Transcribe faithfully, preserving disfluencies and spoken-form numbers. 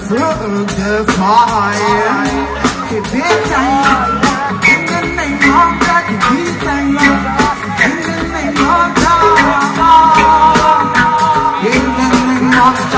through the fire. Keep it tight. In the name of God, keep it tight. In the name of God. In the name of God.